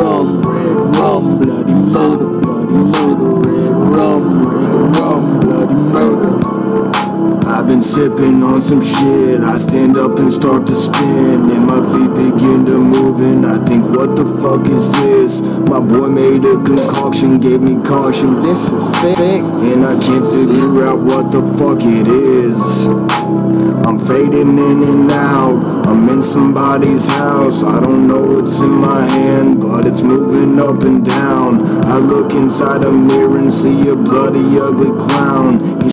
rum, red rum, bloody murder, red rum, bloody murder. I've been sipping on some shit, I stand up and start to spin, and my feet begin to move, and I think, what the fuck is this? My boy made a concoction, gave me caution, this is sick, and I can't figure out what the fuck it is. I'm fading in and out, I'm in somebody's house, I don't know what's in my hand, but it's moving up and down. I look inside a mirror and see a bloody ugly clown.